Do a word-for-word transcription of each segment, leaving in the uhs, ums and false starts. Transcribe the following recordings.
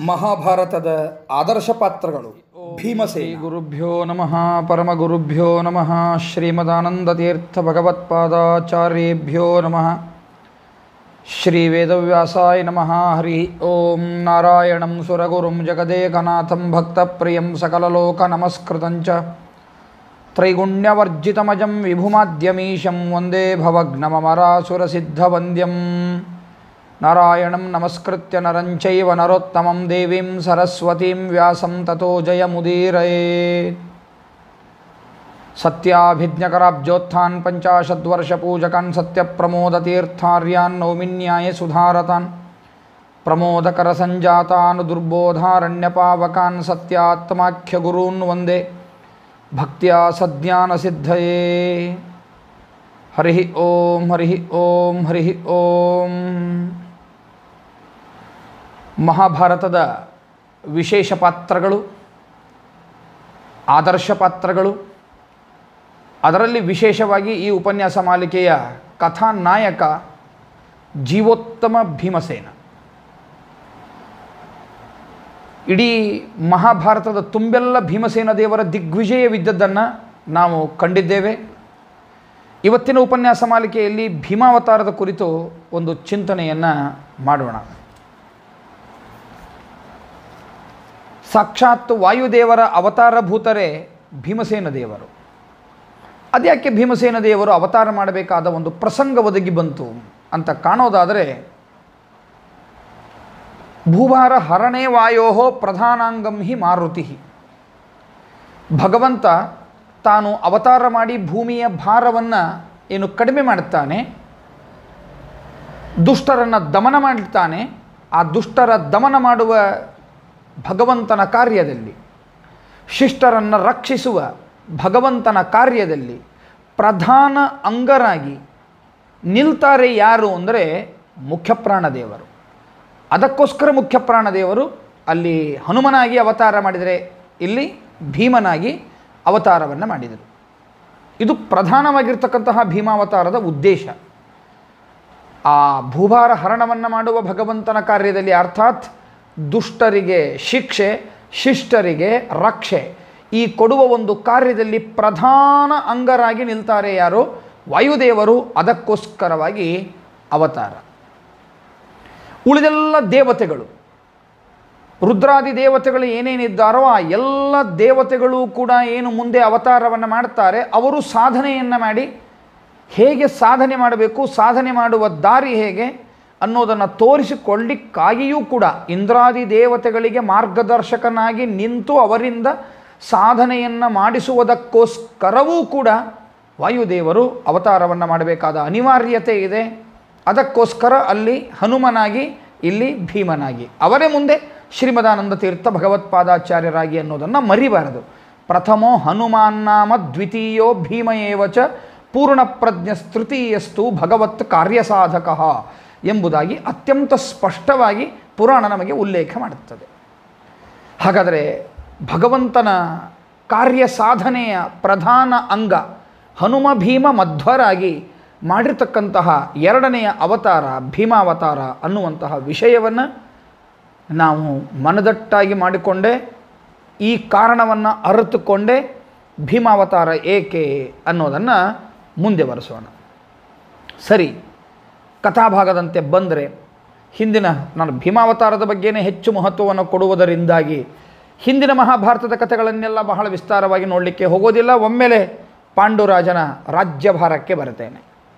ಮಹಾಭಾರತದ ಆದರ್ಶ ಪಾತ್ರಗಳು. ಭೀಮಸೇನ. ಗುರುಭ್ಯೋ ನಮಃ ಪರಮಗುರುಭ್ಯೋ ನಮಃ ಶ್ರೀಮದಾನಂದತೀರ್ಥ ಭಗವತ್ಪಾದಾಚಾರ್ಯೇಭ್ಯೋ ನಮಃ. ಶ್ರೀ ವೇದವ್ಯಾಸಾಯ ನಮಃ. ಹರಿ ಓಂ. ನಾರಾಯಣಂ ಸುರಗುರುಂ ಜಗದೇಕನಾಥಂ ಭಕ್ತಪ್ರಿಯಂ ಸಕಲಲೋಕ ನಮಸ್ಕೃತಂಚ ತ್ರೈಗುಣ್ಯವರ್ಜಿತಮಜಂ ವಿಭುಮಾದ್ಯಮೀಶಂ ವಂದೇ ಭವಗ್ನಮರಾಸುರಸಿದ್ಧವಂದ್ಯಂ. ನಾರಾಯಣಂ ನಮಸ್ಕೃತ್ಯ ನರಂ ಚೈವ ನರೋತ್ತಮಂ ದೇವೀಂ ಸರಸ್ವತೀಂ ವ್ಯಾಸಂ ತತೋ ಜಯಮುದೀರಯೇತ್. ಸತ್ಯಾಭಿಜ್ಞಕರಾಬ್ಜೋತ್ಥಾನ್ ಪಂಚಾಶದ್ವರ್ಷಪೂಜಕಾನ್ ಸತ್ಯಪ್ರಮೋದತೀರ್ಥಾರ್ಯಾನ್ ನೌಮಿನ್ಯಾಯ ಸುಧಾರತಾನ್ ಪ್ರಮೋದಕರಸಂಜಾತಾನ್ ದುರ್ಬೋಧಾರಣ್ಯಪಾವಕಾನ್ ಸತ್ಯಾತ್ಮಾಖ್ಯಗುರೂನ್ ವಂದೇ ಭಕ್ತ್ಯಾ ಸಜ್ಞಾನಸಿದ್ಧಯೇ. ಹರಿ ಓಂ. ಹರಿ ಓಂ. ಹರಿ ಓಂ. ಮಹಾಭಾರತದ ವಿಶೇಷ ಪಾತ್ರಗಳು, ಆದರ್ಶ ಪಾತ್ರಗಳು, ಅದರಲ್ಲಿ ವಿಶೇಷವಾಗಿ ಈ ಉಪನ್ಯಾಸ ಮಾಲಿಕೆಯ ಕಥಾನಾಯಕ ಜೀವೋತ್ತಮ ಭೀಮಸೇನ. ಇಡೀ ಮಹಾಭಾರತದ ತುಂಬೆಲ್ಲ ಭೀಮಸೇನ ದೇವರ ದಿಗ್ವಿಜಯವಿದ್ದದ್ದನ್ನು ನಾವು ಕಂಡಿದ್ದೇವೆ. ಇವತ್ತಿನ ಉಪನ್ಯಾಸ ಮಾಲಿಕೆಯಲ್ಲಿ ಭೀಮಾವತಾರದ ಕುರಿತು ಒಂದು ಚಿಂತನೆಯನ್ನು ಮಾಡೋಣ. ಸಾಕ್ಷಾತ್ ವಾಯುದೇವರ ಅವತಾರಭೂತರೇ ಭೀಮಸೇನ ದೇವರು. ಅದ್ಯಾಕೆ ಭೀಮಸೇನ ದೇವರು ಅವತಾರ ಮಾಡಬೇಕಾದ ಒಂದು ಪ್ರಸಂಗ ಒದಗಿ ಬಂತು ಅಂತ ಕಾಣೋದಾದರೆ, ಭೂಭಾರ ಹರಣೇ ವಾಯೋ ಪ್ರಧಾನಾಂಗಂ ಹಿ ಮಾರುತಿ. ಭಗವಂತ ತಾನು ಅವತಾರ ಮಾಡಿ ಭೂಮಿಯ ಭಾರವನ್ನು ಏನು ಕಡಿಮೆ ಮಾಡುತ್ತಾನೆ, ದುಷ್ಟರನ್ನು ದಮನ ಮಾಡುತ್ತಾನೆ. ಆ ದುಷ್ಟರ ದಮನ ಮಾಡುವ ಭಗವಂತನ ಕಾರ್ಯದಲ್ಲಿ, ಶಿಷ್ಟರನ್ನು ರಕ್ಷಿಸುವ ಭಗವಂತನ ಕಾರ್ಯದಲ್ಲಿ ಪ್ರಧಾನ ಅಂಗರಾಗಿ ನಿಲ್ತಾರೆ ಯಾರು ಅಂದರೆ ಮುಖ್ಯಪ್ರಾಣದೇವರು. ಅದಕ್ಕೋಸ್ಕರ ಮುಖ್ಯಪ್ರಾಣದೇವರು ಅಲ್ಲಿ ಹನುಮನಾಗಿ ಅವತಾರ ಮಾಡಿದರೆ, ಇಲ್ಲಿ ಭೀಮನಾಗಿ ಅವತಾರವನ್ನು ಮಾಡಿದರು. ಇದು ಪ್ರಧಾನವಾಗಿರ್ತಕ್ಕಂತಹ ಭೀಮಾವತಾರದ ಉದ್ದೇಶ. ಆ ಭೂಭಾರ ಹರಣವನ್ನು ಮಾಡುವ ಭಗವಂತನ ಕಾರ್ಯದಲ್ಲಿ, ಅರ್ಥಾತ್ ದುಷ್ಟರಿಗೆ ಶಿಕ್ಷೆ, ಶಿಷ್ಟರಿಗೆ ರಕ್ಷೆ, ಈ ಕೊಡುವ ಒಂದು ಕಾರ್ಯದಲ್ಲಿ ಪ್ರಧಾನ ಅಂಗರಾಗಿ ನಿಲ್ತಾರೆ ಯಾರು? ವಾಯುದೇವರು. ಅದಕ್ಕೋಸ್ಕರವಾಗಿ ಅವತಾರ. ಉಳಿದೆಲ್ಲ ದೇವತೆಗಳು, ರುದ್ರಾದಿ ದೇವತೆಗಳು ಏನೇನಿದ್ದಾರೋ ಆ ಎಲ್ಲ ದೇವತೆಗಳು ಕೂಡ ಏನು ಮುಂದೆ ಅವತಾರವನ್ನು ಮಾಡ್ತಾರೆ, ಅವರು ಸಾಧನೆಯನ್ನು ಮಾಡಿ ಹೇಗೆ ಸಾಧನೆ ಮಾಡಬೇಕು, ಸಾಧನೆ ಮಾಡುವ ದಾರಿ ಹೇಗೆ ಅನ್ನೋದನ್ನು ತೋರಿಸಿಕೊಳ್ಳಿಕ್ಕಾಗಿಯೂ ಕೂಡ ಇಂದ್ರಾದಿ ದೇವತೆಗಳಿಗೆ ಮಾರ್ಗದರ್ಶಕನಾಗಿ ನಿಂತು ಅವರಿಂದ ಸಾಧನೆಯನ್ನು ಮಾಡಿಸುವುದಕ್ಕೋಸ್ಕರವೂ ಕೂಡ ವಾಯುದೇವರು ಅವತಾರವನ್ನು ಮಾಡಬೇಕಾದ ಅನಿವಾರ್ಯತೆ ಇದೆ. ಅದಕ್ಕೋಸ್ಕರ ಅಲ್ಲಿ ಹನುಮನಾಗಿ, ಇಲ್ಲಿ ಭೀಮನಾಗಿ, ಅವರೇ ಮುಂದೆ ಶ್ರೀಮದಾನಂದ ತೀರ್ಥ ಭಗವತ್ಪಾದಾಚಾರ್ಯರಾಗಿ ಅನ್ನೋದನ್ನು ಮರಿಬಾರದು. ಪ್ರಥಮೋ ಹನುಮಾನ್ನಾಮ ದ್ವಿತೀಯೋ ಭೀಮ ಏವಚ ಪೂರ್ಣಪ್ರಜ್ಞಸ್ತೃತೀಯಸ್ತು ಭಗವತ್ ಕಾರ್ಯಸಾಧಕ ಎಂಬುದಾಗಿ ಅತ್ಯಂತ ಸ್ಪಷ್ಟವಾಗಿ ಪುರಾಣ ನಮಗೆ ಉಲ್ಲೇಖ ಮಾಡುತ್ತದೆ. ಹಾಗಾದರೆ ಭಗವಂತನ ಕಾರ್ಯ ಸಾಧನೆಯ ಪ್ರಧಾನ ಅಂಗ ಹನುಮ ಭೀಮ ಮಧ್ವರಾಗಿ ಮಾಡಿರ್ತಕ್ಕಂತಹ ಎರಡನೆಯ ಅವತಾರ ಭೀಮಾವತಾರ ಅನ್ನುವಂತಹ ವಿಷಯವನ್ನು ನಾವು ಮನದಟ್ಟಾಗಿ ಮಾಡಿಕೊಂಡೇ, ಈ ಕಾರಣವನ್ನು ಅರಿತುಕೊಂಡೇ ಭೀಮಾವತಾರ ಏಕೆ ಅನ್ನೋದನ್ನು ಮುಂದೆ ಬರೆಸೋಣ. ಸರಿ, ಕಥಾಭಾಗದಂತೆ ಬಂದರೆ, ಹಿಂದಿನ ನಾನು ಭೀಮಾವತಾರದ ಬಗ್ಗೆನೇ ಹೆಚ್ಚು ಮಹತ್ವವನ್ನು ಕೊಡುವುದರಿಂದಾಗಿ ಹಿಂದಿನ ಮಹಾಭಾರತದ ಕಥೆಗಳನ್ನೆಲ್ಲ ಬಹಳ ವಿಸ್ತಾರವಾಗಿ ನೋಡಲಿಕ್ಕೆ ಹೋಗೋದಿಲ್ಲ. ಒಮ್ಮೆಲೆ ಪಾಂಡುರಾಜನ ರಾಜ್ಯಭಾರಕ್ಕೆ ಬರ್ತೇನೆ.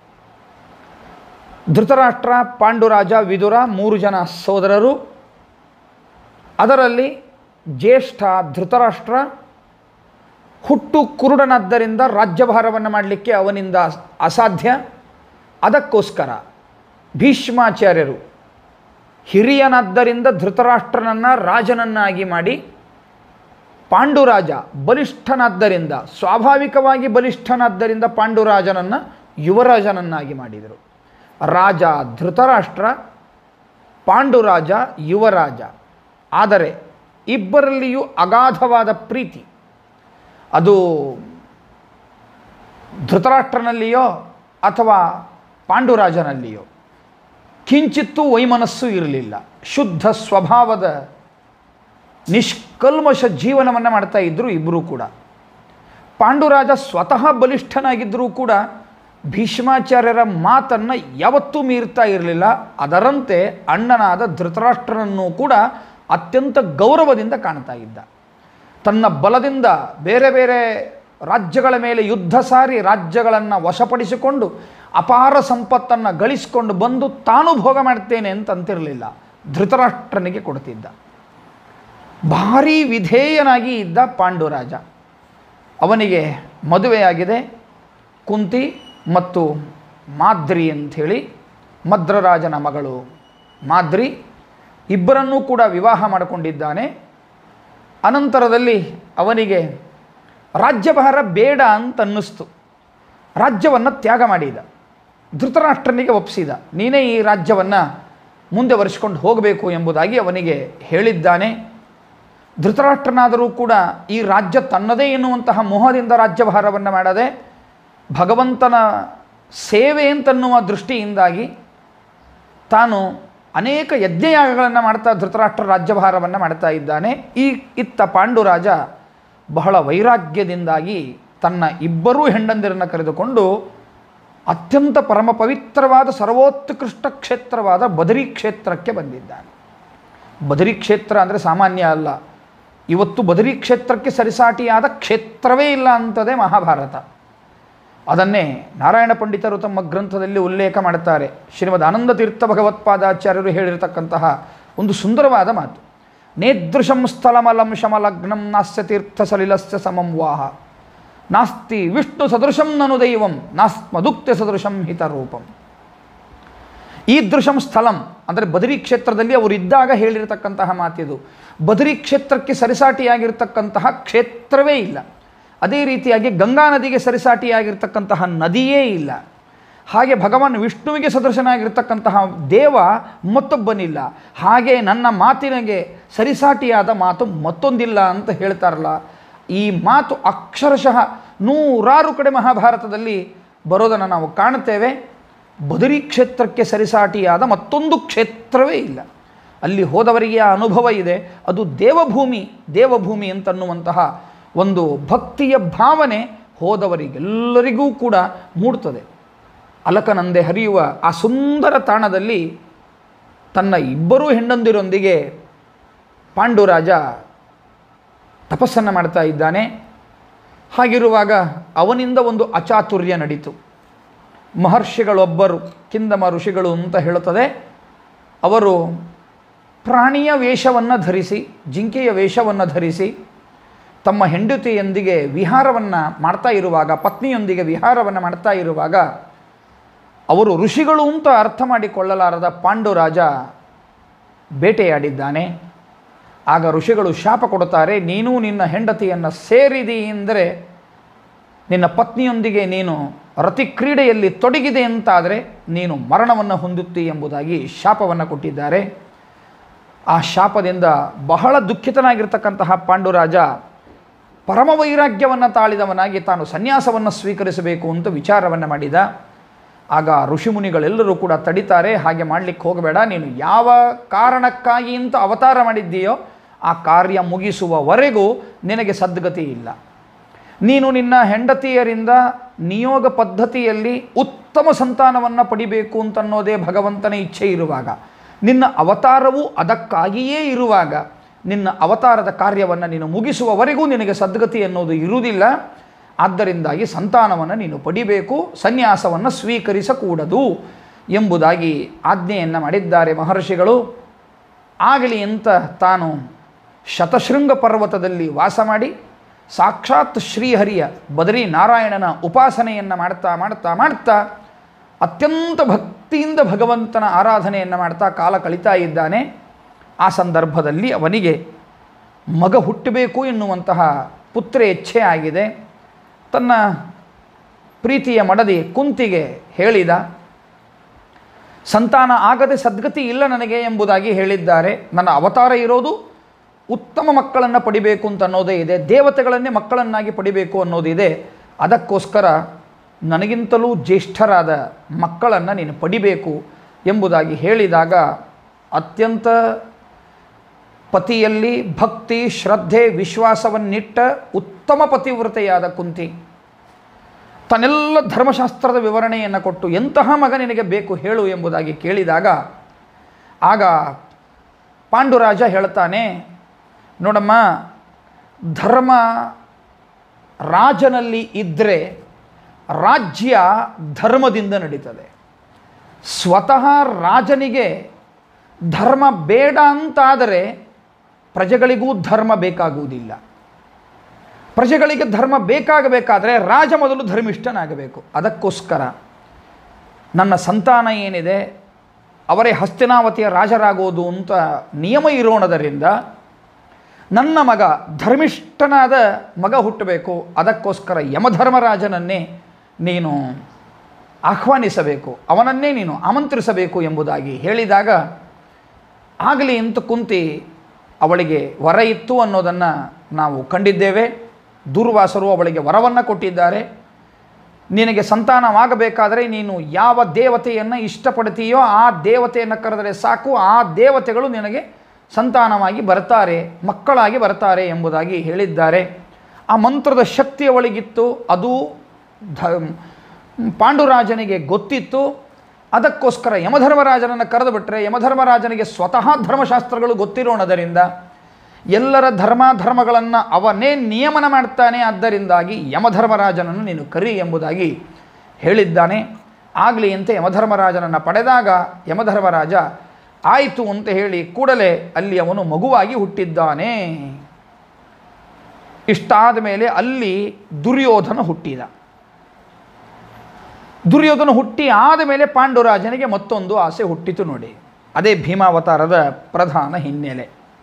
ಧೃತರಾಷ್ಟ್ರ, ಪಾಂಡುರಾಜ, ವಿದುರ ಮೂರು ಜನ ಸೋದರರು. ಅದರಲ್ಲಿ ಜ್ಯೇಷ್ಠ ಧೃತರಾಷ್ಟ್ರ ಹುಟ್ಟು ಕುರುಡನಾದ್ದರಿಂದ ರಾಜ್ಯಭಾರವನ್ನು ಮಾಡಲಿಕ್ಕೆ ಅವನಿಂದ ಅಸಾಧ್ಯ. ಅದಕ್ಕೋಸ್ಕರ ಭೀಷ್ಮಾಚಾರ್ಯರು ಹಿರಿಯನಾದ್ದರಿಂದ ಧೃತರಾಷ್ಟ್ರನನ್ನು ರಾಜನನ್ನಾಗಿ ಮಾಡಿ, ಪಾಂಡುರಾಜ ಬಲಿಷ್ಠನಾದ್ದರಿಂದ, ಸ್ವಾಭಾವಿಕವಾಗಿ ಬಲಿಷ್ಠನಾದ್ದರಿಂದ ಪಾಂಡುರಾಜನನ್ನು ಯುವರಾಜನನ್ನಾಗಿ ಮಾಡಿದರು. ರಾಜ ಧೃತರಾಷ್ಟ್ರ, ಪಾಂಡುರಾಜ ಯುವರಾಜ. ಆದರೆ ಇಬ್ಬರಲ್ಲಿಯೂ ಅಗಾಧವಾದ ಪ್ರೀತಿ. ಅದು ಧೃತರಾಷ್ಟ್ರನಲ್ಲಿಯೋ ಅಥವಾ ಪಾಂಡುರಾಜನಲ್ಲಿಯೋ ಕಿಂಚಿತ್ತೂ ವೈಮನಸ್ಸು ಇರಲಿಲ್ಲ. ಶುದ್ಧ ಸ್ವಭಾವದ ನಿಷ್ಕಲ್ಮಶ ಜೀವನವನ್ನು ಮಾಡ್ತಾ ಇದ್ದರು ಇಬ್ಬರೂ ಕೂಡ. ಪಾಂಡುರಾಜ ಸ್ವತಃ ಬಲಿಷ್ಠನಾಗಿದ್ದರೂ ಕೂಡ ಭೀಷ್ಮಾಚಾರ್ಯರ ಮಾತನ್ನು ಯಾವತ್ತೂ ಮೀರ್ತಾ ಇರಲಿಲ್ಲ. ಅದರಂತೆ ಅಣ್ಣನಾದ ಧೃತರಾಷ್ಟ್ರನನ್ನು ಕೂಡ ಅತ್ಯಂತ ಗೌರವದಿಂದ ಕಾಣ್ತಾ ಇದ್ದ. ತನ್ನ ಬಲದಿಂದ ಬೇರೆ ಬೇರೆ ರಾಜ್ಯಗಳ ಮೇಲೆ ಯುದ್ಧ ಸಾರಿ ರಾಜ್ಯಗಳನ್ನು ವಶಪಡಿಸಿಕೊಂಡು ಅಪಾರ ಸಂಪತ್ತನ್ನು ಗಳಿಸಿಕೊಂಡು ಬಂದು ತಾನು ಭೋಗ ಮಾಡ್ತೇನೆ ಅಂತ ಅಂತಿರಲಿಲ್ಲ, ಧೃತರಾಷ್ಟ್ರನಿಗೆ ಕೊಡ್ತಿದ್ದ. ಭಾರೀ ವಿಧೇಯನಾಗಿ ಇದ್ದ ಪಾಂಡುರಾಜ. ಅವನಿಗೆ ಮದುವೆಯಾಗಿದೆ. ಕುಂತಿ ಮತ್ತು ಮಾದ್ರಿ ಅಂಥೇಳಿ, ಮದ್ರರಾಜನ ಮಗಳು ಮಾದ್ರಿ, ಇಬ್ಬರನ್ನೂ ಕೂಡ ವಿವಾಹ ಮಾಡಿಕೊಂಡಿದ್ದಾನೆ. ಅನಂತರದಲ್ಲಿ ಅವನಿಗೆ ರಾಜ್ಯಭಾರ ಬೇಡ ಅಂತ ಅನ್ನಿಸ್ತು. ರಾಜ್ಯವನ್ನು ತ್ಯಾಗ ಮಾಡಿದ. ಧೃತರಾಷ್ಟ್ರನಿಗೆ ಒಪ್ಪಿಸಿದ, ನೀನೇ ಈ ರಾಜ್ಯವನ್ನು ಮುಂದೆ ಒರೆಸ್ಕೊಂಡು ಹೋಗಬೇಕು ಎಂಬುದಾಗಿ ಅವನಿಗೆ ಹೇಳಿದ್ದಾನೆ. ಧೃತರಾಷ್ಟ್ರನಾದರೂ ಕೂಡ ಈ ರಾಜ್ಯ ತನ್ನದೇ ಎನ್ನುವಂತಹ ಮೋಹದಿಂದ ರಾಜ್ಯಭಾರವನ್ನು ಮಾಡದೆ ಭಗವಂತನ ಸೇವೆ ಅಂತನ್ನುವ ದೃಷ್ಟಿಯಿಂದಾಗಿ ತಾನು ಅನೇಕ ಯಜ್ಞಯಾಗಗಳನ್ನು ಮಾಡ್ತಾ ಧೃತರಾಷ್ಟ್ರ ರಾಜ್ಯಭಾರವನ್ನು ಮಾಡ್ತಾ ಇದ್ದಾನೆ. ಈ ಇತ್ತ ಪಾಂಡುರಾಜ ಬಹಳ ವೈರಾಗ್ಯದಿಂದಾಗಿ ತನ್ನ ಇಬ್ಬರೂ ಹೆಂಡಂದಿರನ್ನು ಕರೆದುಕೊಂಡು ಅತ್ಯಂತ ಪರಮ ಪವಿತ್ರವಾದ ಸರ್ವೋತ್ಕೃಷ್ಟ ಕ್ಷೇತ್ರವಾದ ಬದರಿ ಕ್ಷೇತ್ರಕ್ಕೆ ಬಂದಿದ್ದಾನೆ. ಬದರಿ ಕ್ಷೇತ್ರ ಅಂದರೆ ಸಾಮಾನ್ಯ ಅಲ್ಲ. ಇವತ್ತು ಬದರಿ ಕ್ಷೇತ್ರಕ್ಕೆ ಸರಿಸಾಟಿಯಾದ ಕ್ಷೇತ್ರವೇ ಇಲ್ಲ ಅಂತದೇ ಮಹಾಭಾರತ. ಅದನ್ನೇ ನಾರಾಯಣ ಪಂಡಿತರು ತಮ್ಮ ಗ್ರಂಥದಲ್ಲಿ ಉಲ್ಲೇಖ ಮಾಡುತ್ತಾರೆ. ಶ್ರೀಮದ್ ಆನಂದ ತೀರ್ಥ ಭಗವತ್ಪಾದಾಚಾರ್ಯರು ಹೇಳಿರತಕ್ಕಂತಹ ಒಂದು ಸುಂದರವಾದ ಮಾತು. ನೇದೃಶಂ ಸ್ಥಳಮಲಂ ಶಮಲಗ್ನಂ ನಾಸ್ಯ ತೀರ್ಥ ಸಲಿಲಸ್ಯ ಸಮಂ ವಾಹ ನಾಸ್ತಿ ವಿಷ್ಣು ಸದೃಶಂ ನನು ದೈವಂ ನಾಸ್ಮದುಕ್ತ ಸದೃಶಂ ಹಿತರೂಪಂ. ಈ ದೃಶಂ ಸ್ಥಳಂ ಅಂದರೆ ಬದರಿ ಕ್ಷೇತ್ರದಲ್ಲಿ ಅವರು ಇದ್ದಾಗ ಹೇಳಿರತಕ್ಕಂತಹ ಮಾತಿದು. ಬದರಿ ಕ್ಷೇತ್ರಕ್ಕೆ ಸರಿಸಾಟಿಯಾಗಿರ್ತಕ್ಕಂತಹ ಕ್ಷೇತ್ರವೇ ಇಲ್ಲ. ಅದೇ ರೀತಿಯಾಗಿ ಗಂಗಾ ನದಿಗೆ ಸರಿಸಾಟಿಯಾಗಿರ್ತಕ್ಕಂತಹ ನದಿಯೇ ಇಲ್ಲ. ಹಾಗೆ ಭಗವಾನ್ ವಿಷ್ಣುವಿಗೆ ಸದೃಶನಾಗಿರ್ತಕ್ಕಂತಹ ದೇವ ಮತ್ತೊಬ್ಬನಿಲ್ಲ. ಹಾಗೆ ನನ್ನ ಮಾತಿನಗೆ ಸರಿಸಾಟಿಯಾದ ಮಾತು ಮತ್ತೊಂದಿಲ್ಲ ಅಂತ ಹೇಳ್ತಾರಲ್ಲ, ಈ ಮಾತು ಅಕ್ಷರಶಃ ನೂರಾರು ಕಡೆ ಮಹಾಭಾರತದಲ್ಲಿ ಬರೋದನ್ನು ನಾವು ಕಾಣುತ್ತೇವೆ. ಬದರಿ ಕ್ಷೇತ್ರಕ್ಕೆ ಸರಿಸಾಟಿಯಾದ ಮತ್ತೊಂದು ಕ್ಷೇತ್ರವೇ ಇಲ್ಲ. ಅಲ್ಲಿ ಹೋದವರಿಗೆ ಆ ಅನುಭವ ಇದೆ. ಅದು ದೇವಭೂಮಿ ದೇವಭೂಮಿ ಅಂತನ್ನುವಂತಹ ಒಂದು ಭಕ್ತಿಯ ಭಾವನೆ ಹೋದವರಿಗೆಲ್ಲರಿಗೂ ಕೂಡ ಮೂಡ್ತದೆ. ಅಲಕನಂದೆ ಹರಿಯುವ ಆ ಸುಂದರ ತಾಣದಲ್ಲಿ ತನ್ನ ಇಬ್ಬರೂ ಹೆಂಡಂದಿರೊಂದಿಗೆ ಪಾಂಡುರಾಜ ತಪಸ್ಸನ್ನು ಮಾಡ್ತಾ ಇದ್ದಾನೆ. ಹಾಗಿರುವಾಗ ಅವನಿಂದ ಒಂದು ಅಚಾತುರ್ಯ ನಡೀತು. ಮಹರ್ಷಿಗಳೊಬ್ಬರು, ಕಿಂದಮ ಋಷಿಗಳು ಅಂತ ಹೇಳುತ್ತದೆ, ಅವರು ಪ್ರಾಣಿಯ ವೇಷವನ್ನು ಧರಿಸಿ, ಜಿಂಕೆಯ ವೇಷವನ್ನು ಧರಿಸಿ ತಮ್ಮ ಹೆಂಡತಿಯೊಂದಿಗೆ ವಿಹಾರವನ್ನು ಮಾಡ್ತಾ ಇರುವಾಗ, ಪತ್ನಿಯೊಂದಿಗೆ ವಿಹಾರವನ್ನು ಮಾಡ್ತಾ ಇರುವಾಗ ಅವರು ಋಷಿಗಳು ಅಂತ ಅರ್ಥ ಮಾಡಿಕೊಳ್ಳಲಾರದ ಪಾಂಡುರಾಜ ಬೇಟೆಯಾಡಿದ್ದಾನೆ. ಆಗ ಋಷಿಗಳು ಶಾಪ ಕೊಡುತ್ತಾರೆ, ನೀನು ನಿನ್ನ ಹೆಂಡತಿಯನ್ನು ಸೇರಿದಿ ಎಂದರೆ, ನಿನ್ನ ಪತ್ನಿಯೊಂದಿಗೆ ನೀನು ರತಿಕ್ರೀಡೆಯಲ್ಲಿ ತೊಡಗಿದೆ ಅಂತಾದರೆ ನೀನು ಮರಣವನ್ನು ಹೊಂದುತ್ತಿ ಎಂಬುದಾಗಿ ಶಾಪವನ್ನು ಕೊಟ್ಟಿದ್ದಾರೆ. ಆ ಶಾಪದಿಂದ ಬಹಳ ದುಃಖಿತನಾಗಿರ್ತಕ್ಕಂತಹ ಪಾಂಡುರಾಜ ಪರಮ ವೈರಾಗ್ಯವನ್ನು ತಾಳಿದವನಾಗಿ ತಾನು ಸನ್ಯಾಸವನ್ನು ಸ್ವೀಕರಿಸಬೇಕು ಅಂತ ವಿಚಾರವನ್ನು ಮಾಡಿದ. ಆಗ ಋಷಿಮುನಿಗಳೆಲ್ಲರೂ ಕೂಡ ತಡಿತಾರೆ, ಹಾಗೆ ಮಾಡಲಿಕ್ಕೆ ಹೋಗಬೇಡ, ನೀನು ಯಾವ ಕಾರಣಕ್ಕಾಗಿ ಅಂತ ಅವತಾರ ಮಾಡಿದ್ದೀಯೋ ಆ ಕಾರ್ಯ ಮುಗಿಸುವವರೆಗೂ ನಿನಗೆ ಸದ್ಗತಿ ಇಲ್ಲ. ನೀನು ನಿನ್ನ ಹೆಂಡತಿಯರಿಂದ ನಿಯೋಗ ಪದ್ಧತಿಯಲ್ಲಿ ಉತ್ತಮ ಸಂತಾನವನ್ನು ಪಡಿಬೇಕು ಅಂತನ್ನೋದೇ ಭಗವಂತನ ಇಚ್ಛೆ ಇರುವಾಗ, ನಿನ್ನ ಅವತಾರವು ಅದಕ್ಕಾಗಿಯೇ ಇರುವಾಗ, ನಿನ್ನ ಅವತಾರದ ಕಾರ್ಯವನ್ನು ನೀನು ಮುಗಿಸುವವರೆಗೂ ನಿನಗೆ ಸದ್ಗತಿ ಅನ್ನೋದು ಇರುವುದಿಲ್ಲ. ಆದ್ದರಿಂದಾಗಿ ಸಂತಾನವನ್ನು ನೀನು ಪಡಿಬೇಕು, ಸನ್ಯಾಸವನ್ನು ಸ್ವೀಕರಿಸಕೂಡದು ಎಂಬುದಾಗಿ ಆಜ್ಞೆಯನ್ನು ಮಾಡಿದ್ದಾರೆ ಮಹರ್ಷಿಗಳು. ಆಗಲಿ ಅಂತ ತಾನು ಶತಶೃಂಗ ಪರ್ವತದಲ್ಲಿ ವಾಸ ಮಾಡಿ ಸಾಕ್ಷಾತ್ ಶ್ರೀಹರಿಯ ಬದರಿ ನಾರಾಯಣನ ಉಪಾಸನೆಯನ್ನು ಮಾಡ್ತಾ ಮಾಡ್ತಾ ಮಾಡ್ತಾ ಅತ್ಯಂತ ಭಕ್ತಿಯಿಂದ ಭಗವಂತನ ಆರಾಧನೆಯನ್ನು ಮಾಡ್ತಾ ಕಾಲ ಕಳೀತಾ ಇದ್ದಾನೆ. ಆ ಸಂದರ್ಭದಲ್ಲಿ ಅವನಿಗೆ ಮಗ ಹುಟ್ಟಬೇಕು ಎನ್ನುವಂತಹ ಪುತ್ರ ಇಚ್ಛೆ ಆಗಿದೆ. ತನ್ನ ಪ್ರೀತಿಯ ಮಡದಿ ಕುಂತಿಗೆ ಹೇಳಿದ. ಸಂತಾನ ಆಗದೆ ಸದ್ಗತಿ ಇಲ್ಲ ನನಗೆ ಎಂಬುದಾಗಿ ಹೇಳಿದ್ದಾರೆ. ನನ್ನ ಅವತಾರ ಇರೋದು ಉತ್ತಮ ಮಕ್ಕಳನ್ನು ಪಡಿಬೇಕು ಅಂತ ಅನ್ನೋದೇ ಇದೆ, ದೇವತೆಗಳನ್ನೇ ಮಕ್ಕಳನ್ನಾಗಿ ಪಡಿಬೇಕು ಅನ್ನೋದಿದೆ. ಅದಕ್ಕೋಸ್ಕರ ನನಗಿಂತಲೂ ಜ್ಯೇಷ್ಠರಾದ ಮಕ್ಕಳನ್ನು ನೀನು ಪಡಿಬೇಕು ಎಂಬುದಾಗಿ ಹೇಳಿದಾಗ ಅತ್ಯಂತ ಪತಿಯಲ್ಲಿ ಭಕ್ತಿ ಶ್ರದ್ಧೆ ವಿಶ್ವಾಸವನ್ನಿಟ್ಟ ಉತ್ತಮ ಪತಿವ್ರತೆಯಾದ ಕುಂತಿ ತನ್ನೆಲ್ಲ ಧರ್ಮಶಾಸ್ತ್ರದ ವಿವರಣೆಯನ್ನು ಕೊಟ್ಟು ಎಂತಹ ಮಗ ನಿನಗೆ ಬೇಕು ಹೇಳು ಎಂಬುದಾಗಿ ಕೇಳಿದಾಗ ಆಗ ಪಾಂಡುರಾಜ ಹೇಳ್ತಾನೆ, ನೋಡಮ್ಮ, ಧರ್ಮ ರಾಜನಲ್ಲಿ ಇದ್ದರೆ ರಾಜ್ಯ ಧರ್ಮದಿಂದ ನಡೀತದೆ. ಸ್ವತಃ ರಾಜನಿಗೆ ಧರ್ಮ ಬೇಡ ಅಂತಾದರೆ ಪ್ರಜೆಗಳಿಗೂ ಧರ್ಮ ಬೇಕಾಗುವುದಿಲ್ಲ. ಪ್ರಜೆಗಳಿಗೆ ಧರ್ಮ ಬೇಕಾಗಬೇಕಾದರೆ ರಾಜ ಮೊದಲು ಧರ್ಮಿಷ್ಠನಾಗಬೇಕು. ಅದಕ್ಕೋಸ್ಕರ ನನ್ನ ಸಂತಾನ ಏನಿದೆ ಅವರೇ ಹಸ್ತಿನಾವತಿಯ ರಾಜರಾಗೋದು ಅಂತ ನಿಯಮ ಇರೋಣದರಿಂದ ನನ್ನ ಮಗ ಧರ್ಮಿಷ್ಠನಾದ ಮಗ ಹುಟ್ಟಬೇಕು. ಅದಕ್ಕೋಸ್ಕರ ಯಮಧರ್ಮರಾಜನನ್ನೇ ನೀನು ಆಹ್ವಾನಿಸಬೇಕು, ಅವನನ್ನೇ ನೀನು ಆಮಂತ್ರಿಸಬೇಕು ಎಂಬುದಾಗಿ ಹೇಳಿದಾಗ ಆಗಲಿ ಅಂತ ಕುಂತಿ ಅವಳಿಗೆ ವರ ಇತ್ತು ಅನ್ನೋದನ್ನು ನಾವು ಕಂಡಿದ್ದೇವೆ. ದೂರ್ವಾಸರು ಅವಳಿಗೆ ವರವನ್ನು ಕೊಟ್ಟಿದ್ದಾರೆ. ನಿನಗೆ ಸಂತಾನವಾಗಬೇಕಾದರೆ ನೀನು ಯಾವ ದೇವತೆಯನ್ನು ಇಷ್ಟಪಡ್ತೀಯೋ ಆ ದೇವತೆಯನ್ನು ಕರೆದರೆ ಸಾಕು, ಆ ದೇವತೆಗಳು ನಿನಗೆ ಸಂತಾನವಾಗಿ ಬರ್ತಾರೆ, ಮಕ್ಕಳಾಗಿ ಬರ್ತಾರೆ ಎಂಬುದಾಗಿ ಹೇಳಿದ್ದಾರೆ. ಆ ಮಂತ್ರದ ಶಕ್ತಿ ಅವಳಿಗಿತ್ತು. ಅದು ಧ ಪಾಂಡುರಾಜನಿಗೆ ಗೊತ್ತಿತ್ತು. ಅದಕ್ಕೋಸ್ಕರ ಯಮಧರ್ಮರಾಜನನ್ನು ಕರೆದು ಬಿಟ್ಟರೆ ಯಮಧರ್ಮರಾಜನಿಗೆ ಸ್ವತಃ ಧರ್ಮಶಾಸ್ತ್ರಗಳು ಗೊತ್ತಿರೋಣದರಿಂದ ಎಲ್ಲರ ಧರ್ಮಾಧರ್ಮಗಳನ್ನು ಅವನೇ ನಿಯಮನ ಮಾಡ್ತಾನೆ. ಆದ್ದರಿಂದಾಗಿ ಯಮಧರ್ಮರಾಜನನ್ನು ನೀನು ಕರಿ ಎಂಬುದಾಗಿ ಹೇಳಿದ್ದಾನೆ. ಆಗಲಿ ಅಂತ ಯಮಧರ್ಮರಾಜನನ್ನು ಪಡೆದಾಗ ಯಮಧರ್ಮರಾಜ ಆಯಿತು ಅಂತ ಹೇಳಿ ಕೂಡಲೇ ಅಲ್ಲಿ ಅವನು ಮಗುವಾಗಿ ಹುಟ್ಟಿದ್ದಾನೆ. ಇಷ್ಟಾದ ಮೇಲೆ ಅಲ್ಲಿ ದುರ್ಯೋಧನ ಹುಟ್ಟಿದ. ದುರ್ಯೋಧನ ಹುಟ್ಟಿ ಆದ ಮೇಲೆ ಪಾಂಡುರಾಜನಿಗೆ ಮತ್ತೊಂದು ಆಸೆ ಹುಟ್ಟಿತು ನೋಡಿ. ಅದೇ ಭೀಮಾವತಾರದ ಪ್ರಧಾನ ಹಿನ್ನೆಲೆ.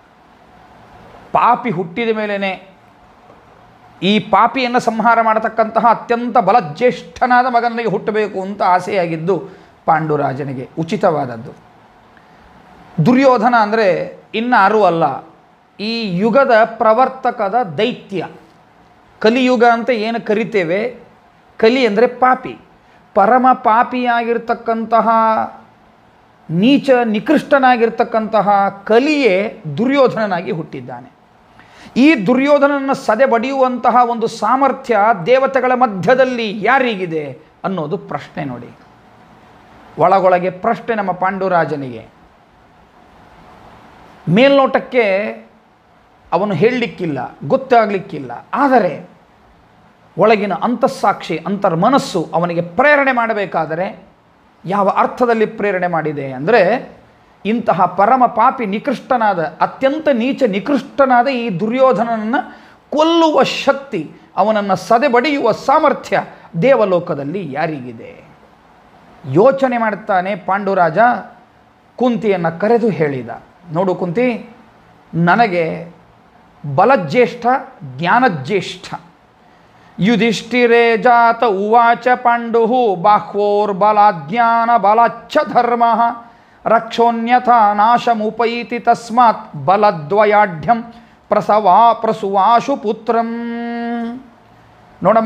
ಪಾಪಿ ಹುಟ್ಟಿದ ಮೇಲೇ ಈ ಪಾಪಿಯನ್ನು ಸಂಹಾರ ಮಾಡತಕ್ಕಂತಹ ಅತ್ಯಂತ ಬಲಜ್ಯೇಷ್ಠನಾದ ಮಗನಿಗೆ ಹುಟ್ಟಬೇಕು ಅಂತ ಆಸೆಯಾಗಿದ್ದು ಪಾಂಡುರಾಜನಿಗೆ ಉಚಿತವಾದದ್ದು. ದುರ್ಯೋಧನ ಅಂದರೆ ಇನ್ನಾರೂ ಅಲ್ಲ, ಈ ಯುಗದ ಪ್ರವರ್ತಕದ ದೈತ್ಯ. ಕಲಿಯುಗ ಅಂತ ಏನು ಕರಿತೇವೆ, ಕಲಿ ಅಂದರೆ ಪಾಪಿ, ಪರಮ ಪಾಪಿಯಾಗಿರ್ತಕ್ಕಂತಹ ನೀಚ ನಿಕೃಷ್ಟನಾಗಿರ್ತಕ್ಕಂತಹ ಕಲಿಯೇ ದುರ್ಯೋಧನನಾಗಿ ಹುಟ್ಟಿದ್ದಾನೆ. ಈ ದುರ್ಯೋಧನನ್ನು ಸದೆ ಬಡಿಯುವಂತಹ ಒಂದು ಸಾಮರ್ಥ್ಯ ದೇವತೆಗಳ ಮಧ್ಯದಲ್ಲಿ ಯಾರಿಗಿದೆ ಅನ್ನೋದು ಪ್ರಶ್ನೆ ನೋಡಿ. ಒಳಗೊಳಗೆ ಪ್ರಶ್ನೆ ನಮ್ಮ ಪಾಂಡುರಾಜನಿಗೆ. ಮೇಲ್ನೋಟಕ್ಕೆ ಅವನು ಹೇಳಲಿಕ್ಕಿಲ್ಲ, ಗೊತ್ತಾಗಲಿಕ್ಕಿಲ್ಲ. ಆದರೆ ಒಳಗಿನ ಅಂತಸ್ಸಾಕ್ಷಿ ಅಂತರ್ಮನಸ್ಸು ಅವನಿಗೆ ಪ್ರೇರಣೆ ಮಾಡಬೇಕಾದರೆ ಯಾವ ಅರ್ಥದಲ್ಲಿ ಪ್ರೇರಣೆ ಮಾಡಿದೆ ಅಂದರೆ, ಇಂತಹ ಪರಮ ಪಾಪಿ ನಿಕೃಷ್ಟನಾದ ಅತ್ಯಂತ ನೀಚ ನಿಕೃಷ್ಟನಾದ ಈ ದುರ್ಯೋಧನನನ್ನು ಕೊಲ್ಲುವ ಶಕ್ತಿ, ಅವನನ್ನು ಸದೆಬಡಿಯುವ ಸಾಮರ್ಥ್ಯ ದೇವಲೋಕದಲ್ಲಿ ಯಾರಿಗಿದೆ? ಯೋಚನೆ ಮಾಡುತ್ತಾನೆ ಪಾಂಡುರಾಜ. ಕುಂತಿಯನ್ನು ಕರೆದು ಹೇಳಿದ, ನೋಡು ಕುಂತಿ, ನನಗೆ ಬಲಜ್ಯೇಷ್ಠ ಜ್ಞಾನಜ್ಯೇಷ್ಠ ಯುಧಿಷ್ಠಿರೇ ಜಾತ ಉವಾಚ ಪಾಂಡು ಬಾಹ್ವೋರ್ಬಲಾಜ್ಞಾನ ಬಲಾಚ್ಛ ಧರ್ಮ ರಕ್ಷೋನ್ಯಥಾ ನಾಶಮುಪೈತಿ ತಸ್ಮಾತ್ ಬಲದ್ವಯಾಢ್ಯಂ ಪ್ರಸವಾ ಪ್ರಸುವಾಶು ಪುತ್ರಂ. ನೋಡಮ್ಮ,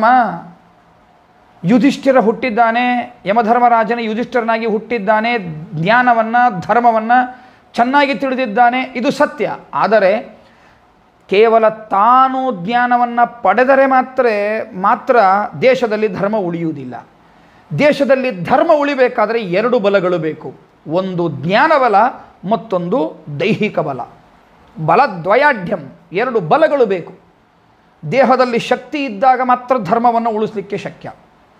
ಯುಧಿಷ್ಠಿರ ಹುಟ್ಟಿದ್ದಾನೆ, ಯಮಧರ್ಮರಾಜನ ಯುಧಿಷ್ಠಿರನಾಗಿ ಹುಟ್ಟಿದ್ದಾನೆ, ಜ್ಞಾನವನ್ನು ಧರ್ಮವನ್ನು ಚೆನ್ನಾಗಿ ತಿಳಿದಿದ್ದಾನೆ, ಇದು ಸತ್ಯ. ಆದರೆ ಕೇವಲ ತಾನು ಜ್ಞಾನವನ್ನು ಪಡೆದರೆ ಮಾತ್ರ ಮಾತ್ರ ದೇಶದಲ್ಲಿ ಧರ್ಮ ಉಳಿಯುವುದಿಲ್ಲ. ದೇಶದಲ್ಲಿ ಧರ್ಮ ಉಳಿಬೇಕಾದರೆ ಎರಡು ಬಲಗಳು ಬೇಕು, ಒಂದು ಜ್ಞಾನ ಬಲ, ಮತ್ತೊಂದು ದೈಹಿಕ ಬಲ. ಬಲದ್ವಯಾಢ್ಯಂ, ಎರಡು ಬಲಗಳು ಬೇಕು. ದೇಹದಲ್ಲಿ ಶಕ್ತಿ ಇದ್ದಾಗ ಮಾತ್ರ ಧರ್ಮವನ್ನು ಉಳಿಸಲಿಕ್ಕೆ ಶಕ್ಯ.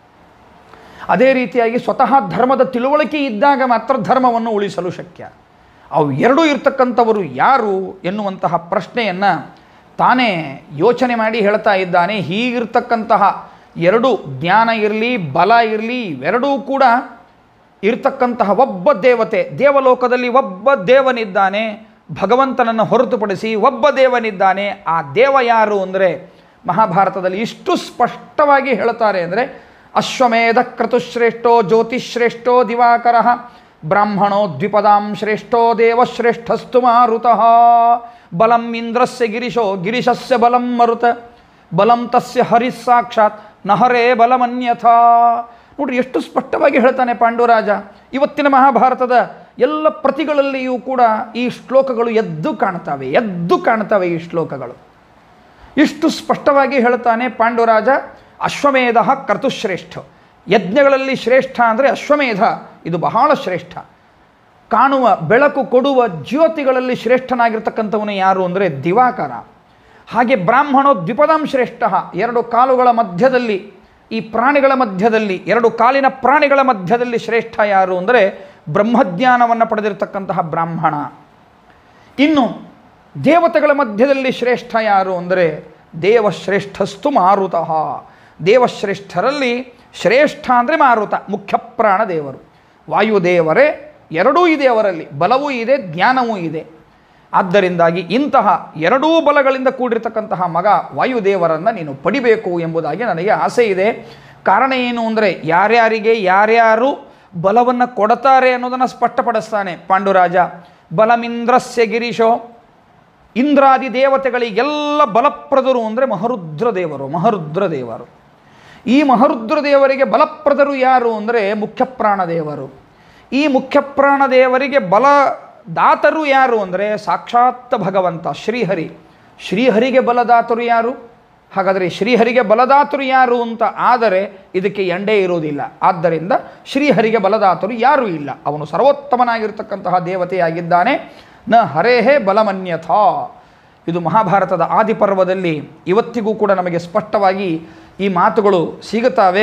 ಅದೇ ರೀತಿಯಾಗಿ ಸ್ವತಃ ಧರ್ಮದ ತಿಳುವಳಿಕೆ ಇದ್ದಾಗ ಮಾತ್ರ ಧರ್ಮವನ್ನು ಉಳಿಸಲು ಶಕ್ಯ. ಅವು ಎರಡೂ ಇರ್ತಕ್ಕಂಥವರು ಯಾರು ಎನ್ನುವಂತಹ ಪ್ರಶ್ನೆಯನ್ನು ತಾನೇ ಯೋಚನೆ ಮಾಡಿ ಹೇಳ್ತಾ ಇದ್ದಾನೆ. ಹೀಗಿರ್ತಕ್ಕಂತಹ ಎರಡು, ಜ್ಞಾನ ಇರಲಿ ಬಲ ಇರಲಿ, ಇವೆರಡೂ ಕೂಡ ಇರ್ತಕ್ಕಂತಹ ಒಬ್ಬ ದೇವತೆ, ದೇವಲೋಕದಲ್ಲಿ ಒಬ್ಬ ದೇವನಿದ್ದಾನೆ, ಭಗವಂತನನ್ನು ಹೊರತುಪಡಿಸಿ ಒಬ್ಬ ದೇವನಿದ್ದಾನೆ. ಆ ದೇವ ಯಾರು ಅಂದರೆ ಮಹಾಭಾರತದಲ್ಲಿ ಇಷ್ಟು ಸ್ಪಷ್ಟವಾಗಿ ಹೇಳ್ತಾರೆ ಅಂದರೆ, ಅಶ್ವಮೇಧ ಕ್ರತುಶ್ರೇಷ್ಠೋ ಜ್ಯೋತಿಶ್ರೇಷ್ಠೋ ದಿವಾಕರ ಬ್ರಾಹ್ಮಣೋ ದ್ವಿಪದಾಂ ಶ್ರೇಷ್ಠೋ ದೇವಶ್ರೇಷ್ಠಸ್ತು ಮಾರುತಃ ಬಲಂ ಇಂದ್ರಸ್ಯ ಗಿರಿಶೋ ಗಿರಿಶಸ್ಯ ಬಲಂ ಮರುತ ಬಲಂ ತಸ್ಯ ಹರಿಸ್ ಸಾಕ್ಷಾತ್ ನಹರೇ ಬಲಮನ್ಯಥಾ. ನೋಡ್ರಿ ಎಷ್ಟು ಸ್ಪಷ್ಟವಾಗಿ ಹೇಳ್ತಾನೆ ಪಾಂಡುರಾಜ. ಇವತ್ತಿನ ಮಹಾಭಾರತದ ಎಲ್ಲ ಪ್ರತಿಗಳಲ್ಲಿಯೂ ಕೂಡ ಈ ಶ್ಲೋಕಗಳು ಎದ್ದು ಕಾಣ್ತವೆ ಎದ್ದು ಕಾಣ್ತವೆ ಈ ಶ್ಲೋಕಗಳು. ಇಷ್ಟು ಸ್ಪಷ್ಟವಾಗಿ ಹೇಳ್ತಾನೆ ಪಾಂಡುರಾಜ. ಅಶ್ವಮೇಧ ಕ್ರತುಶ್ರೇಷ್ಠ, ಯಜ್ಞಗಳಲ್ಲಿ ಶ್ರೇಷ್ಠ ಅಂದರೆ ಅಶ್ವಮೇಧ, ಇದು ಬಹಳ ಶ್ರೇಷ್ಠ. ಕಾಣುವ ಬೆಳಕು ಕೊಡುವ ಜ್ಯೋತಿಗಳಲ್ಲಿ ಶ್ರೇಷ್ಠನಾಗಿರ್ತಕ್ಕಂಥವನು ಯಾರು ಅಂದರೆ ದಿವಾಕರ. ಹಾಗೆ ಬ್ರಾಹ್ಮಣೋ ದ್ವಿಪದಾಂ ಶ್ರೇಷ್ಠ, ಎರಡು ಕಾಲುಗಳ ಮಧ್ಯದಲ್ಲಿ, ಈ ಪ್ರಾಣಿಗಳ ಮಧ್ಯದಲ್ಲಿ, ಎರಡು ಕಾಲಿನ ಪ್ರಾಣಿಗಳ ಮಧ್ಯದಲ್ಲಿ ಶ್ರೇಷ್ಠ ಯಾರು ಅಂದರೆ ಬ್ರಹ್ಮಜ್ಞಾನವನ್ನು ಪಡೆದಿರತಕ್ಕಂತಹ ಬ್ರಾಹ್ಮಣ. ಇನ್ನು ದೇವತೆಗಳ ಮಧ್ಯದಲ್ಲಿ ಶ್ರೇಷ್ಠ ಯಾರು ಅಂದರೆ ದೇವಶ್ರೇಷ್ಠಸ್ತು ಮಾರುತಃ, ದೇವಶ್ರೇಷ್ಠರಲ್ಲಿ ಶ್ರೇಷ್ಠ ಅಂದರೆ ಮಾರುತ, ಮುಖ್ಯ ಪ್ರಾಣ ದೇವರು. ವಾಯುದೇವರೇ ಎರಡೂ ಇದೆ ಅವರಲ್ಲಿ, ಬಲವೂ ಇದೆ ಜ್ಞಾನವೂ ಇದೆ. ಆದ್ದರಿಂದಾಗಿ ಇಂತಹ ಎರಡೂ ಬಲಗಳಿಂದ ಕೂಡಿರ್ತಕ್ಕಂತಹ ಮಗ ವಾಯುದೇವರನ್ನು ನೀನು ಪಡಿಬೇಕು ಎಂಬುದಾಗಿ ನನಗೆ ಆಸೆ ಇದೆ. ಕಾರಣ ಏನು ಅಂದರೆ ಯಾರ್ಯಾರಿಗೆ ಯಾರ್ಯಾರು ಬಲವನ್ನು ಕೊಡ್ತಾರೆ ಅನ್ನೋದನ್ನು ಸ್ಪಷ್ಟಪಡಿಸ್ತಾನೆ ಪಾಂಡುರಾಜ. ಬಲಮಿಂದ್ರಸ್ಯ ಗಿರೀಶೋ, ಇಂದ್ರಾದಿ ದೇವತೆಗಳಿಗೆಲ್ಲ ಬಲಪ್ರದರು ಅಂದರೆ ಮಹರುದ್ರ ದೇವರು. ಮಹರುದ್ರ ದೇವರು ಈ ಮಹರುದ್ರ ದೇವರಿಗೆ ಬಲಪ್ರದರು ಯಾರು ಅಂದರೆ ಮುಖ್ಯಪ್ರಾಣ ದೇವರು. ಈ ಮುಖ್ಯಪ್ರಾಣ ದೇವರಿಗೆ ಬಲದಾತರು ಯಾರು ಅಂದರೆ ಸಾಕ್ಷಾತ್ ಭಗವಂತ ಶ್ರೀಹರಿ. ಶ್ರೀಹರಿಗೆ ಬಲದಾತರು ಯಾರು? ಹಾಗಾದರೆ ಶ್ರೀಹರಿಗೆ ಬಲದಾತರು ಯಾರು ಅಂತ ಆದರೆ ಇದಕ್ಕೆ ಎಂಡೇ ಇರುವುದಿಲ್ಲ. ಆದ್ದರಿಂದ ಶ್ರೀಹರಿಗೆ ಬಲದಾತರು ಯಾರೂ ಇಲ್ಲ, ಅವನು ಸರ್ವೋತ್ತಮನಾಗಿರ್ತಕ್ಕಂತಹ ದೇವತೆಯಾಗಿದ್ದಾನೆ. ನ ಹರೇಹೇ ಬಲಮನ್ಯಥಾ. ಇದು ಮಹಾಭಾರತದ ಆದಿಪರ್ವದಲ್ಲಿ ಇವತ್ತಿಗೂ ಕೂಡ ನಮಗೆ ಸ್ಪಷ್ಟವಾಗಿ ಈ ಮಾತುಗಳು ಸಿಗುತ್ತವೆ.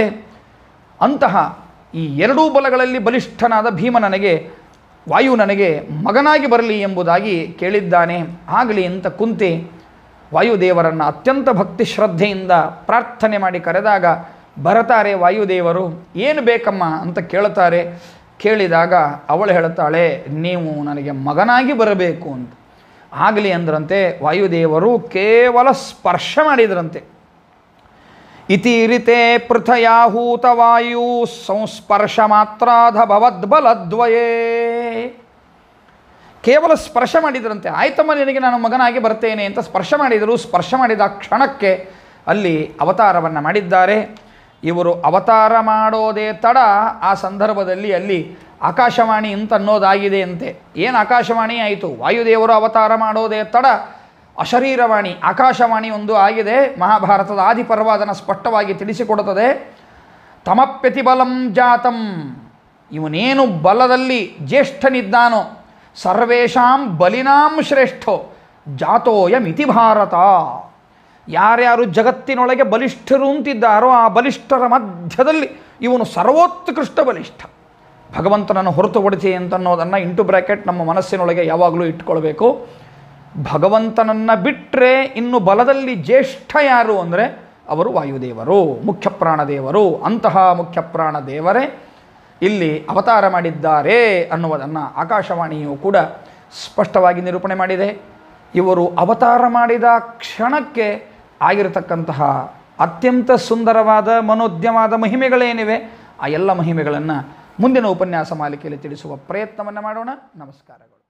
ಅಂತಹ ಈ ಎರಡೂ ಬಲಗಳಲ್ಲಿ ಬಲಿಷ್ಠನಾದ ಭೀಮ ನನಗೆ, ವಾಯು ನನಗೆ ಮಗನಾಗಿ ಬರಲಿ ಎಂಬುದಾಗಿ ಕೇಳಿದ್ದಾನೆ. ಆಗಲಿ ಅಂತ ಕುಂತಿ ವಾಯುದೇವರನ್ನು ಅತ್ಯಂತ ಭಕ್ತಿ ಶ್ರದ್ಧೆಯಿಂದ ಪ್ರಾರ್ಥನೆ ಮಾಡಿ ಕರೆದಾಗ ಬರತಾರೆ ವಾಯುದೇವರು. ಏನು ಬೇಕಮ್ಮ ಅಂತ ಕೇಳುತ್ತಾರೆ. ಕೇಳಿದಾಗ ಅವಳು ಹೇಳುತ್ತಾಳೆ, ನೀವು ನನಗೆ ಮಗನಾಗಿ ಬರಬೇಕು ಅಂತ. ಆಗಲಿ ಅಂದ್ರಂತೆ. ವಾಯುದೇವರು ಕೇವಲ ಸ್ಪರ್ಶ ಮಾಡಿದ್ರಂತೆ. ಇತಿರಿತೆ ಪೃಥಯಾಹೂತ ವಾಯು ಸಂಸ್ಪರ್ಶ ಮಾತ್ರಾಧ ಭವದ್ಬಲದ್ವಯೇ. ಕೇವಲ ಸ್ಪರ್ಶ ಮಾಡಿದ್ರಂತೆ. ಆಯ್ತಮ್ಮ ನಿನಗೆ ನಾನು ಮಗನಾಗಿ ಬರ್ತೇನೆ ಅಂತ ಸ್ಪರ್ಶ ಮಾಡಿದರು. ಸ್ಪರ್ಶ ಮಾಡಿದ ಕ್ಷಣಕ್ಕೆ ಅಲ್ಲಿ ಅವತಾರವನ್ನು ಮಾಡಿದ್ದಾರೆ. ಇವರು ಅವತಾರ ಮಾಡೋದೇ ತಡ ಆ ಸಂದರ್ಭದಲ್ಲಿ ಅಲ್ಲಿ ಆಕಾಶವಾಣಿ ಅಂತ ಅನ್ನೋದಾಗಿದೆ ಅಂತೆ. ಏನು ಆಕಾಶವಾಣಿ ಆಯಿತು? ವಾಯುದೇವರು ಅವತಾರ ಮಾಡೋದೇ ತಡ ಅಶರೀರವಾಣಿ ಆಕಾಶವಾಣಿ ಒಂದು ಆಗಿದೆ. ಮಹಾಭಾರತದ ಆದಿಪರ್ವ ಅದನ್ನು ಸ್ಪಷ್ಟವಾಗಿ ತಿಳಿಸಿಕೊಡುತ್ತದೆ. ತಮಪ್ಯತಿಬಲಂ ಜಾತಂ, ಇವನೇನು ಬಲದಲ್ಲಿ ಜ್ಯೇಷ್ಠನಿದ್ದಾನೋ ಸರ್ವೇಷಾಂ ಬಲಿನಾಂ ಶ್ರೇಷ್ಠೋ ಜಾತೋಯಮಿತಿ ಭಾರತ. ಯಾರ್ಯಾರು ಜಗತ್ತಿನೊಳಗೆ ಬಲಿಷ್ಠರು ಅಂತಿದ್ದಾರೋ ಆ ಬಲಿಷ್ಠರ ಮಧ್ಯದಲ್ಲಿ ಇವನು ಸರ್ವೋತ್ಕೃಷ್ಟ ಬಲಿಷ್ಠ. ಭಗವಂತನನ್ನು ಹೊರತುಪಡಿಸಿ ಅಂತನ್ನೋದನ್ನು ಇಂಟು ಬ್ರ್ಯಾಕೆಟ್ ನಮ್ಮ ಮನಸ್ಸಿನೊಳಗೆ ಯಾವಾಗಲೂ ಇಟ್ಕೊಳ್ಬೇಕು. ಭಗವಂತನನ್ನು ಬಿಟ್ಟರೆ ಇನ್ನು ಬಲದಲ್ಲಿ ಜ್ಯೇಷ್ಠ ಯಾರು ಅಂದರೆ ಅವರು ವಾಯುದೇವರು, ಮುಖ್ಯಪ್ರಾಣ ದೇವರು. ಅಂತಹ ಮುಖ್ಯಪ್ರಾಣ ದೇವರೇ ಇಲ್ಲಿ ಅವತಾರ ಮಾಡಿದ್ದಾರೆ ಅನ್ನುವುದನ್ನು ಆಕಾಶವಾಣಿಯು ಕೂಡ ಸ್ಪಷ್ಟವಾಗಿ ನಿರೂಪಣೆ ಮಾಡಿದೆ. ಇವರು ಅವತಾರ ಮಾಡಿದ ಕ್ಷಣಕ್ಕೆ ಆಗಿರತಕ್ಕಂತಹ ಅತ್ಯಂತ ಸುಂದರವಾದ ಮನೋಜ್ಞವಾದ ಮಹಿಮೆಗಳೇನಿವೆ ಆ ಎಲ್ಲ ಮಹಿಮೆಗಳನ್ನು ಮುಂದಿನ ಉಪನ್ಯಾಸ ಮಾಲಿಕೆಯಲ್ಲಿ ತಿಳಿಸುವ ಪ್ರಯತ್ನವನ್ನು ಮಾಡೋಣ. ನಮಸ್ಕಾರಗಳು.